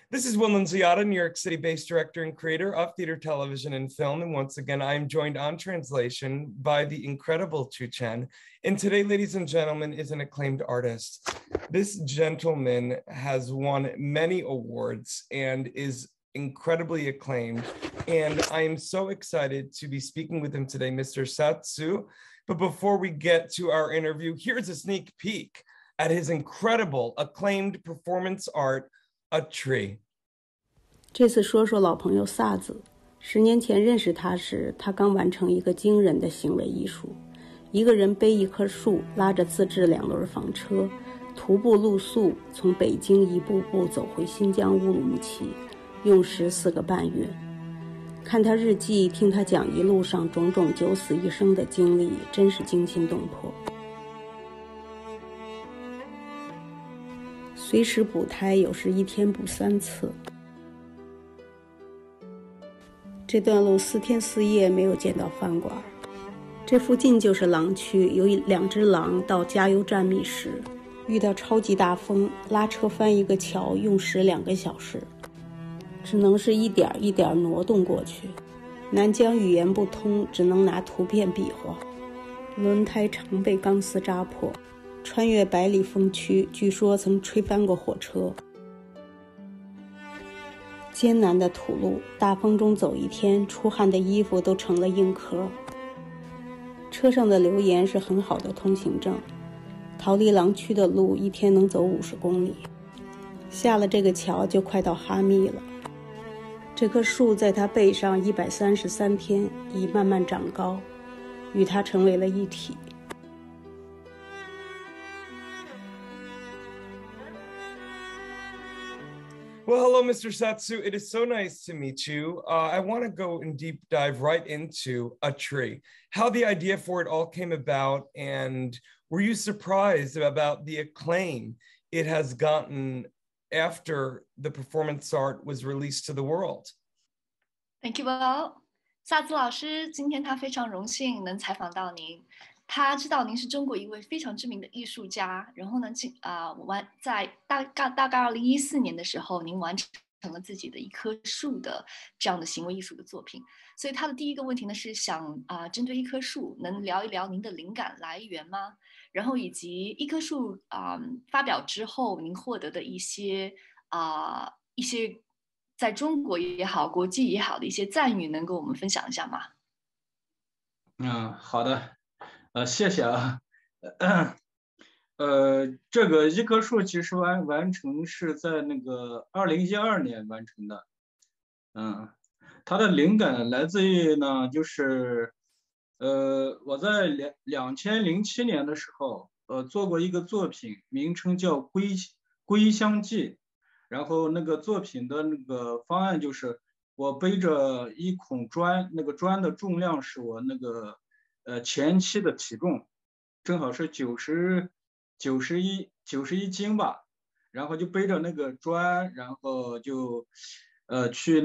This is Will Nunziata, New York City-based director and creator of theater, television, and film. And once again, I am joined on translation by the incredible Chu Chen. And today, ladies and gentlemen, is an acclaimed artist. This gentleman has won many awards and is incredibly acclaimed. And I am so excited to be speaking with him today, Mr. SAZ. But before we get to our interview, here's a sneak peek at his incredible, acclaimed performance art, A Tree。 这次说说老朋友萨子。10年前认识他时，他刚完成一个惊人的行为艺术：一个人背一棵树，拉着自制2轮房车，徒步露宿，从北京一步步走回新疆乌鲁木齐，用时4个半月。看他日记，听他讲一路上种种九死一生的经历，真是惊心动魄。随时补胎，有时1天补3次。这段路4天4夜没有见到饭馆。这附近就是狼区，有2只狼到加油站觅食，遇到超级大风，拉车翻一个桥用时2个小时，只能是一点一点挪动过去。南疆语言不通，只能拿图片比划。轮胎常被钢丝扎破，穿越百里风区，据说曾吹翻过火车。艰难的土路，大风中走1天，出汗的衣服都成了硬壳。车上的留言是很好的通行证。逃离狼区的路1天能走50公里，下了这个桥就快到哈密了。这棵树在他背上133天，已慢慢长高，与他成为了一体。 Well, hello, Mr. SAZ. It is so nice to meet you. I want to go and deep dive right into A Tree, how the idea for it all came about, and were you surprised about the acclaim it has gotten after the performance art was released to the world? Thank you, Will. 萨兹老师，今天他非常荣幸能采访到您。他知道您是中国一位非常知名的艺术家，然后呢，在大概2014年的时候，您完成了自己的一棵树的这样的行为艺术的作品。所以他的第一个问题呢是想针对一棵树，能聊一聊您的灵感来源吗？然后以及一棵树发表之后，您获得的一些在中国也好，国际也好的一些赞誉，能跟我们分享一下吗？ 好的。谢谢啊。这个一棵树其实完成是在那个2012年完成的。它的灵感来自于呢，就是我在2007年的时候，做过一个作品，名称叫归乡记。然后那个作品的那个方案就是我背着1孔砖，那个砖的重量是我那个前期的体重，正好是91斤吧，然后就背着那个砖，然后就去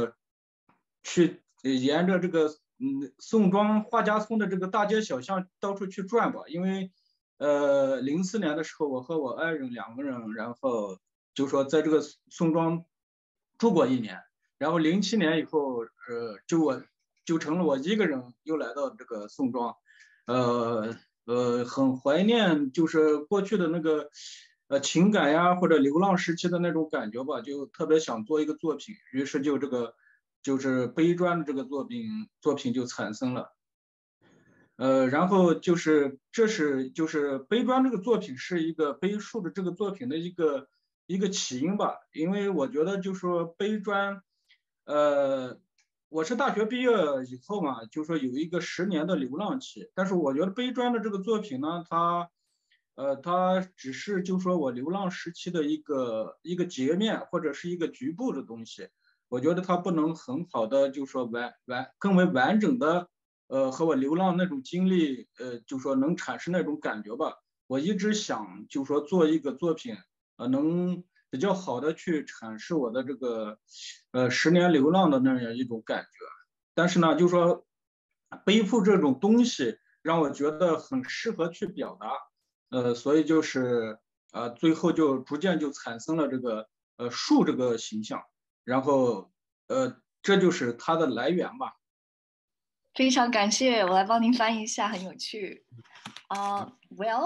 沿着这个宋庄画家村的这个大街小巷到处去转吧。因为04年的时候，我和我爱人2个人，然后就说在这个宋庄住过1年，然后07年以后就成了我1个人又来到这个宋庄。很怀念就是过去的那个情感呀，或者流浪时期的那种感觉吧，就特别想做一个作品，于是就是背砖的这个作品就产生了。然后就是背砖这个作品是一个背树的这个作品的一个起因吧。因为我觉得就说背砖，我是大学毕业以后嘛，就说有一个10年的流浪期，但是我觉得背砖的这个作品呢，它只是就说我流浪时期的一个截面或者是一个局部的东西，我觉得它不能很好的就说更为完整的和我流浪那种经历就说能产生那种感觉吧。我一直想就说做一个作品能比较好的去阐释我的这个10年流浪的那样一种感觉。但是呢就说背负这种东西让我觉得很适合去表达，所以就是最后就逐渐就产生了这个树这个形象，然后这就是它的来源吧。 非常感谢，我来帮您翻译一下，很有趣。Well,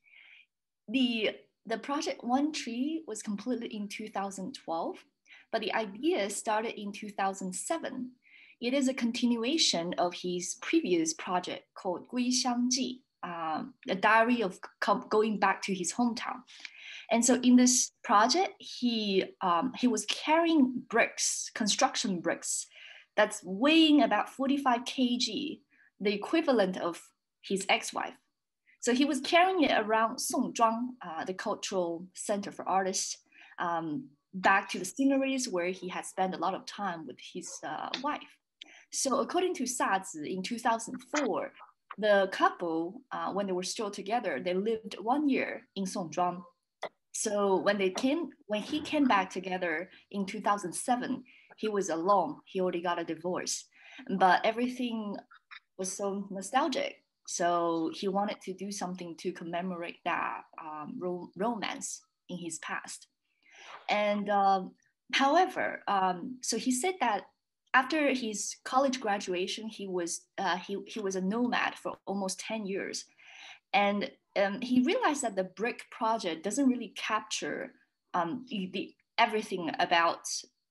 the project One Tree was completed in 2012, but the idea started in 2007. It is a continuation of his previous project called 归乡记, a diary of going back to his hometown. And so in this project, he was carrying bricks, construction bricks, that's weighing about 45 kg, the equivalent of his ex-wife. So he was carrying it around Songzhuang, the cultural center for artists, back to the sceneries where he had spent a lot of time with his wife. So according to SAZ, in 2004, the couple, when they were still together, they lived 1 year in Songzhuang. So when he came back together in 2007, he was alone. He already got a divorce, but everything was so nostalgic. So he wanted to do something to commemorate that romance in his past. And however, so he said that after his college graduation, he was a nomad for almost 10 years. And he realized that the brick project doesn't really capture everything about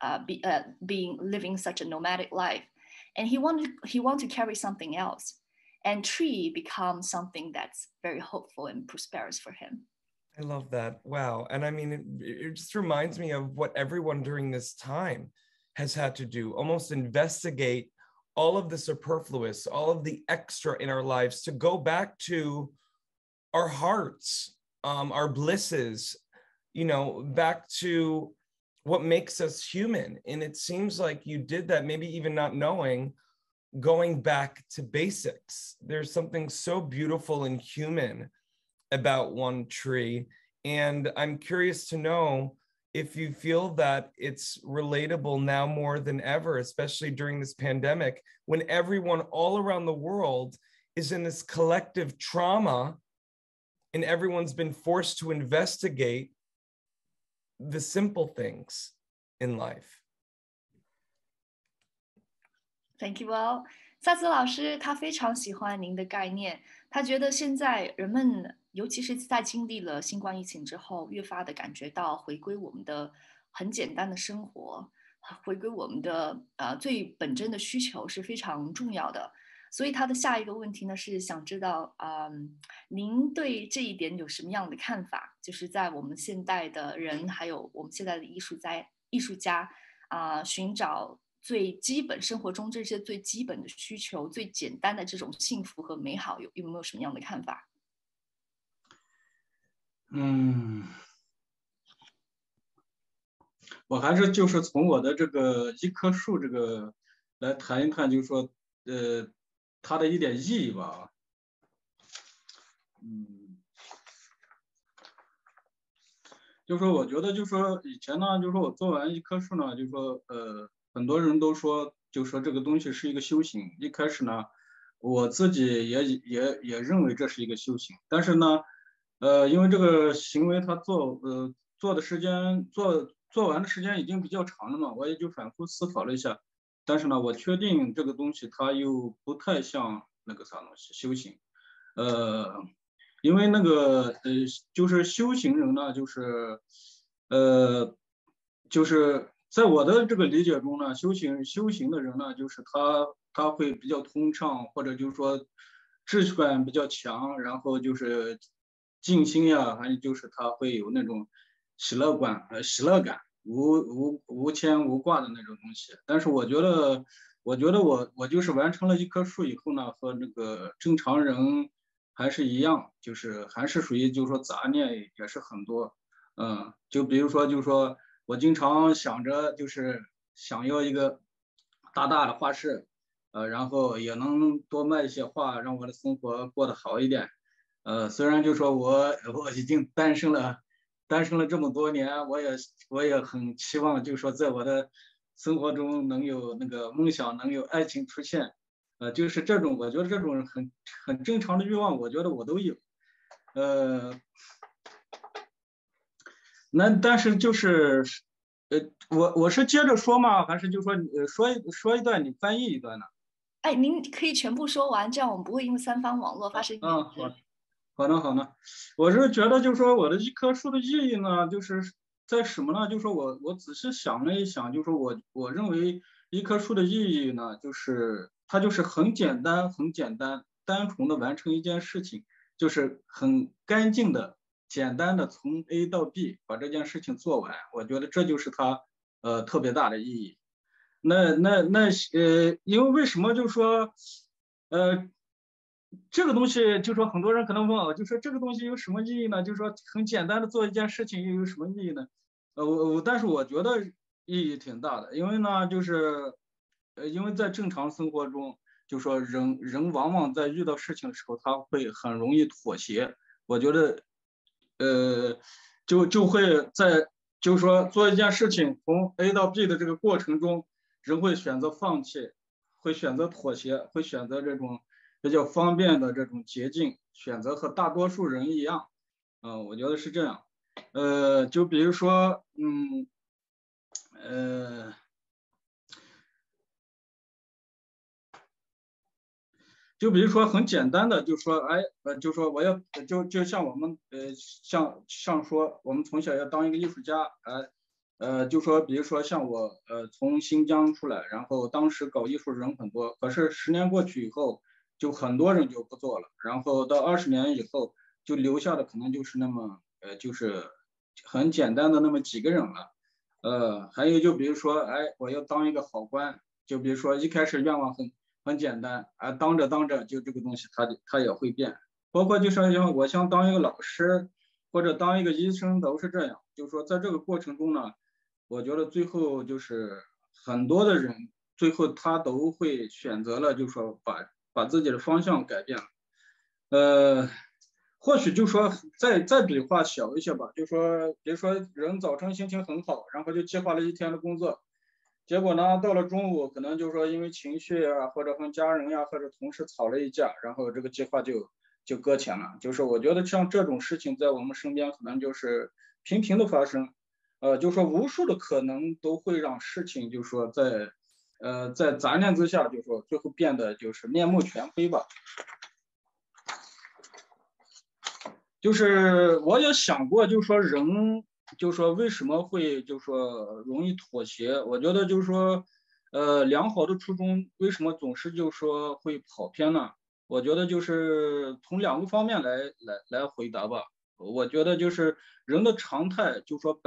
living such a nomadic life. And he wanted to carry something else. And tree becomes something that's very hopeful and prosperous for him. I love that. Wow. And I mean, it just reminds me of what everyone during this time has had to do, almost investigate all of the superfluous, all of the extra in our lives, to go back to our hearts, our blisses, back to what makes us human. And it seems like you did that, maybe even not knowing, going back to basics. There's something so beautiful and human about One Tree. And I'm curious to know if you feel that it's relatable now more than ever, especially during this pandemic, when everyone all around the world is in this collective trauma and everyone's been forced to investigate the simple things in life. Thank you all. 萨兹老师他非常喜欢您的概念，他觉得现在人们，尤其是在经历了新冠疫情之后，越发的感觉到回归我们的很简单的生活，回归我们的最本真的需求是非常重要的。所以他的下一个问题呢是想知道，您对这一点有什么样的看法？就是在我们现代的人，还有我们现在的艺术家寻找最基本生活中这些最基本的需求、最简单的这种幸福和美好，有没有什么样的看法？ 我还是就是从我的这个一棵树这个来谈一谈，就是说它的一点意义吧。就是说我觉得就是说以前呢，就是说我做完一棵树呢，就是说很多人都说，就说这个东西是一个修行。一开始呢，我自己也认为这是一个修行，但是呢，因为这个行为它做的时间做完的时间已经比较长了嘛，我也就反复思考了一下，但是呢，我确定这个东西它又不太像那个啥东西修行，因为那个就是修行人呢，就是在我的这个理解中呢，修行的人呢，就是他会比较通畅，或者就是说秩序感比较强，然后就是静心呀，还有就是他会有那种喜乐感，无牵无挂的那种东西。但是我觉得我就是完成了一棵树以后呢，和那个正常人还是一样，就是还是属于就是说杂念也是很多，就比如说就是说我经常想着就是想要一个大的画室，然后也能多卖一些画，让我的生活过得好一点。虽然就说我已经单身了这么多年，我也很期望就是说在我的生活中能有那个梦想，能有爱情出现。就是这种，我觉得这种很正常的欲望，我觉得我都有。但是就是我是接着说吗？还是就说说一段，你翻译一段呢？ 哎，您可以全部说完，这样我们不会因为三方网络发生延迟。 好的，我是觉得就是说我的一棵树的意义呢，就是在什么呢？就是说我仔细想了一想，就是说我认为一棵树的意义呢，就是它就是很简单，单纯的完成一件事情，就是很干净的、简单的从 A 到 B 把这件事情做完。我觉得这就是它特别大的意义。因为什么就是说呃。这个东西就说很多人可能问我，就说这个东西有什么意义呢？就是说很简单的做一件事情又有什么意义呢？但是我觉得意义挺大的，因为呢，就是因为在正常生活中，就说人往往在遇到事情的时候，他会很容易妥协。我觉得就会在就是说做一件事情从 A 到 B 的这个过程中，人会选择放弃，会选择妥协，会选择这种比较方便的这种捷径，选择和大多数人一样。我觉得是这样。就比如说，就比如说很简单的，就说，就说我要就像我们像说我们从小要当一个艺术家，就说比如说像我从新疆出来，然后当时搞艺术人很多，可是10年过去以后，就很多人就不做了，然后到20年以后，就留下的可能就是那么就是很简单的那么几个人了。还有就比如说，我要当一个好官，就比如说一开始愿望很简单，当着就这个东西它也会变，包括就说我想当一个老师或者当一个医生都是这样，就是说在这个过程中呢，我觉得最后就是很多的人最后他都会选择了，就是说把自己的方向改变了。或许就说再比划小一些吧，就说比如说人早晨心情很好，然后就计划了一天的工作，结果呢到了中午可能就说因为情绪啊，或者跟家人呀或者同事吵了一架，然后这个计划就搁浅了。就是我觉得像这种事情在我们身边可能就是频频的发生，就说无数的可能都会让事情就说在杂念之下，就说最后变得就是面目全非吧。就是我也想过，就是说人，就是说为什么会就是说容易妥协？我觉得就是说，良好的初衷为什么总是就是说会跑偏呢？我觉得就是从2个方面来回答吧。我觉得就是人的常态，就是说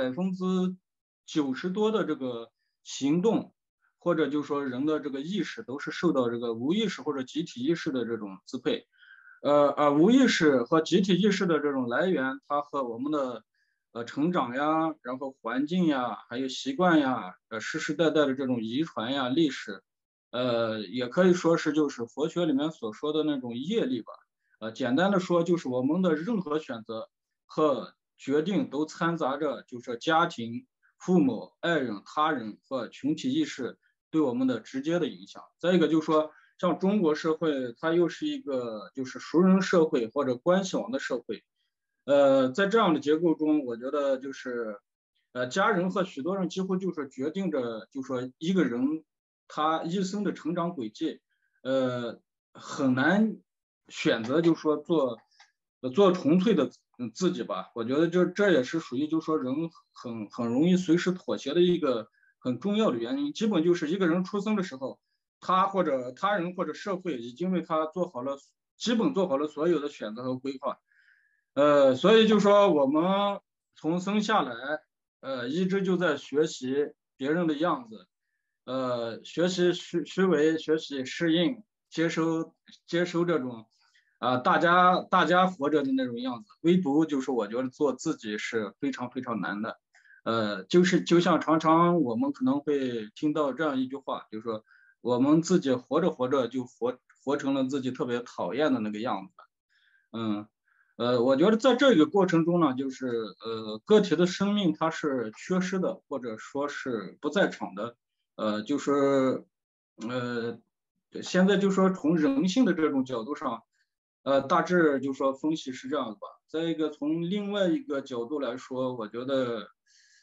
90%多的这个行动，或者就是说人的这个意识都是受到这个无意识或者集体意识的这种支配。无意识和集体意识的这种来源，它和我们的成长呀，然后环境呀，还有习惯呀，世世代代的这种遗传呀、历史，也可以说是就是佛学里面所说的那种业力吧。简单的说，就是我们的任何选择和决定都掺杂着就是家庭、父母、爱人、他人和群体意识对我们的直接的影响。再一个就是说，像中国社会，它又是一个就是熟人社会或者关系网的社会，在这样的结构中，我觉得就是家人和许多人几乎就是决定着，就说一个人他一生的成长轨迹，很难选择，就是说做纯粹的自己吧。我觉得这也是属于就是说人很容易随时妥协的一个很重要的原因。基本就是一个人出生的时候，他或者他人或者社会已经为他基本做好了所有的选择和规划。所以就说我们从生下来，一直就在学习别人的样子，学习虚伪，学习适应，接收这种大家活着的那种样子，唯独就是我觉得做自己是非常非常难的。就像常常我们可能会听到这样一句话，就是说我们自己活着活着就活成了自己特别讨厌的那个样子。我觉得在这个过程中呢，就是个体的生命它是缺失的，或者说是不在场的。就是现在就说从人性的这种角度上，大致就说分析是这样的吧。再一个从另外一个角度来说，我觉得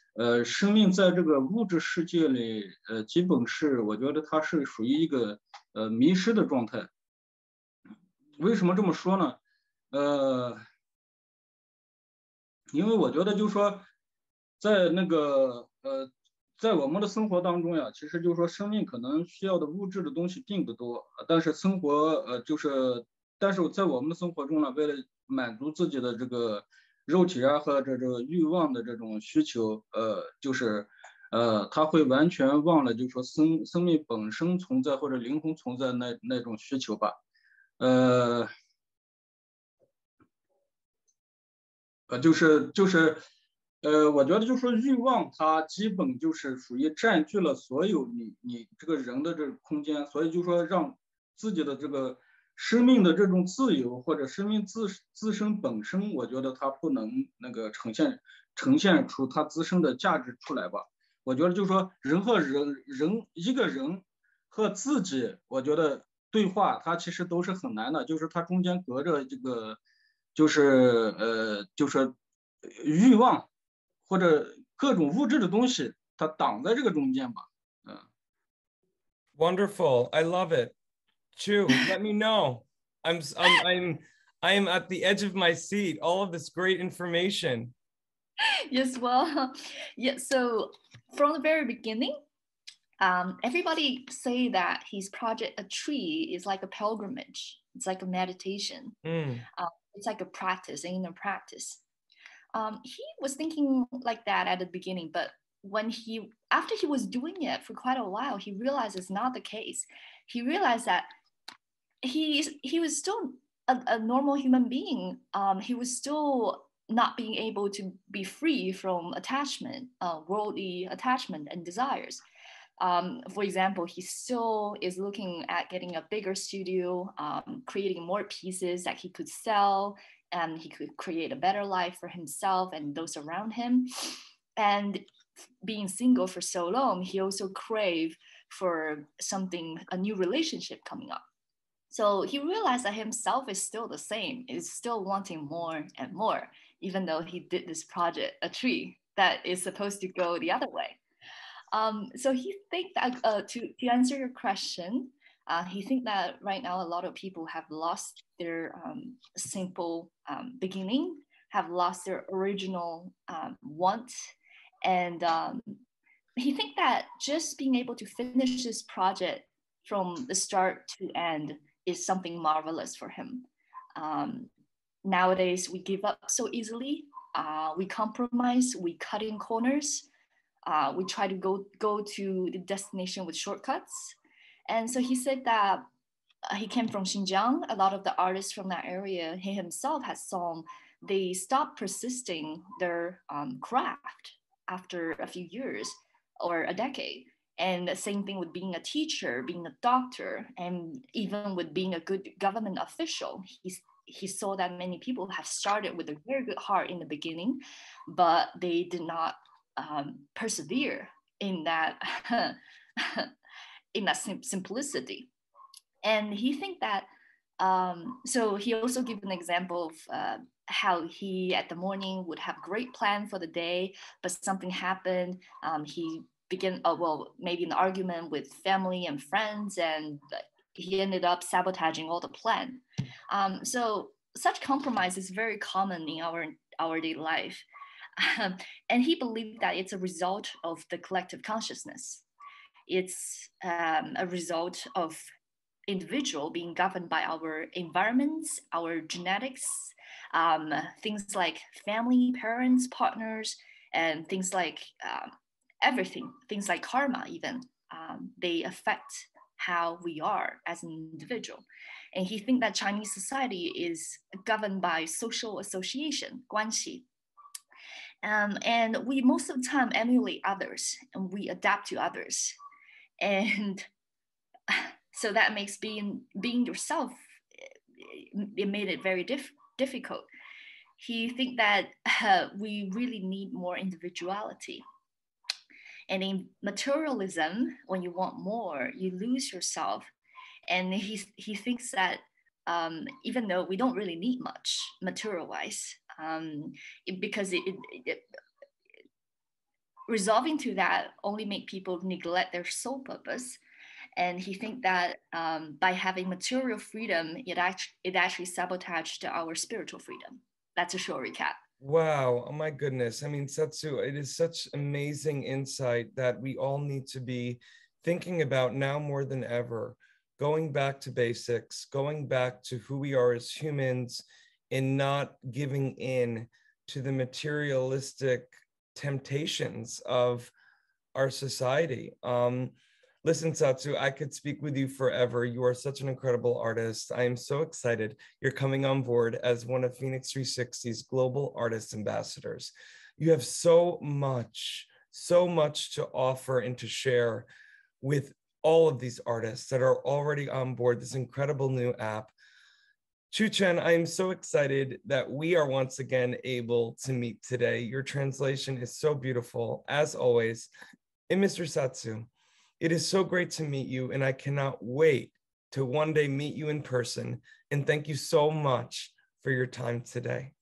生命在这个物质世界里，基本是我觉得它是属于一个迷失的状态。为什么这么说呢？因为我觉得就是说，在那个在我们的生活当中呀，其实就是说生命可能需要的物质的东西并不多，但是但是在我们的生活中呢，为了满足自己的这个肉体啊和这个欲望的这种需求，他会完全忘了就是说生命本身存在或者灵魂存在那种需求吧。我觉得就是说欲望，它基本就是属于占据了所有你这个人的这个空间，所以就是说让自己的这个生命的这种自由或者生命自身本身，我觉得它不能那个呈现出它自身的价值出来吧。我觉得就是说人和一个人和自己，我觉得对话它其实都是很难的，就是它中间隔着这个。就是欲望或者各种物质的东西，它挡在这个中间吧。 Wonderful. I love it. Chu, let me know. I'm at the edge of my seat. All of this great information. Yes, well, yeah. So from the very beginning, everybody say that his project, a tree, is like a pilgrimage. It's like a meditation. It's like a practice, an inner practice. He was thinking like that at the beginning, but after he was doing it for quite a while, he realized it's not the case. He realized that he was still a normal human being. He was still not being able to be free from attachment, worldly attachment and desires. For example, he still is looking at getting a bigger studio, creating more pieces that he could sell, and he could create a better life for himself and those around him. And being single for so long, he also craved for a new relationship coming up. So he realized that himself is still the same, is still wanting more and more, even though he did this project, a tree, that is supposed to go the other way. So he think that to answer your question, he think that right now a lot of people have lost their simple beginning, have lost their original want, and he think that just being able to finish this project from the start to end is something marvelous for him. Nowadays, we give up so easily. We compromise. We cut in corners. We try to go to the destination with shortcuts. And so he said that he came from Xinjiang. A lot of the artists from that area, he himself has saw, they stopped persisting their craft after a few years or a decade. And the same thing with being a teacher, being a doctor, and even with being a good government official. He saw that many people have started with a very good heart in the beginning, but they did not persevere in that simplicity. And he think that so he also give an example of how he at the morning would have great plan for the day, but something happened. He began maybe an argument with family and friends, and he ended up sabotaging all the plan. So such compromise is very common in our daily life. And he believed that it's a result of the collective consciousness. It's a result of individual being governed by our environments, our genetics, things like family, parents, partners, and things like everything, things like karma even, they affect how we are as an individual. And he thinks that Chinese society is governed by social association, 关系. And we most of the time emulate others and we adapt to others. And so that makes being yourself, it made it very difficult. He think that we really need more individuality. And in materialism, when you want more, you lose yourself. And he thinks that even though we don't really need much material-wise, because resolving to that only make people neglect their sole purpose. And he think that by having material freedom, it actually sabotaged our spiritual freedom. That's a short recap. Wow, oh my goodness. I mean, Satsu, it is such amazing insight that we all need to be thinking about now more than ever, going back to basics, going back to who we are as humans, and not giving in to the materialistic temptations of our society. Listen, Satsu, I could speak with you forever. You are such an incredible artist. I am so excited you're coming on board as one of FENIX360's global artist ambassadors. You have so much to offer and to share with all of these artists that are already on board this incredible new app. Chu-Chen, I am so excited that we are once again able to meet today. Your translation is so beautiful, as always. And Mr. Satsu, it is so great to meet you, and I cannot wait to one day meet you in person. And thank you so much for your time today.